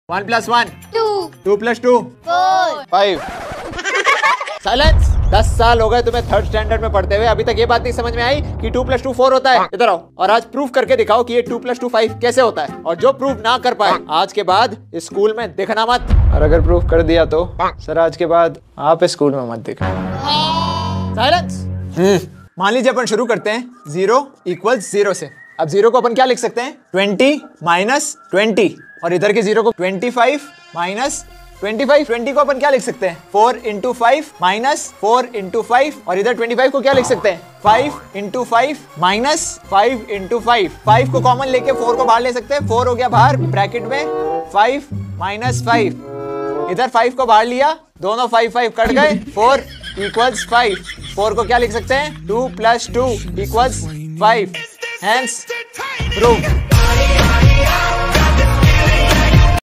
1 + 1 2 2 + 2 4 5। Silence. 10 साल हो गए तुम्हें 3rd स्टैंडर्ड में पढ़ते हुए, अभी तक ये बात नहीं समझ में आई कि 2 + 2 4 होता है। इधर आओ और आज प्रूफ करके दिखाओ कि ये 2 + 2 5 कैसे होता है। और जो प्रूफ ना कर पाए आज के बाद स्कूल में दिखना मत। और अगर प्रूफ कर दिया तो सर आज के बाद आप स्कूल में मत दिखना। साइलेंस। मान लीजिए अपन शुरू करते हैं 0 = 0 से। अब 0 को अपन क्या लिख सकते हैं? 20 - 20। और इधर के 0 को 25 - 25। 20 को अपन क्या लिख सकते हैं? 4 × 5 - 4 × 5। और इधर 25 को क्या लिख सकते हैं? 5 × 5 - 5 × 5। 5 को कॉमन लेके 4 को बाहर ले सकते हैं। 4 हो गया बाहर ब्रैकेट में, 5 - 5। इधर 5 को बाहर लिया, दोनों 5 5 कट गए, 4 = 5। 4 को क्या लिख सकते हैं? 2 + 2 = 5। Hence, proof.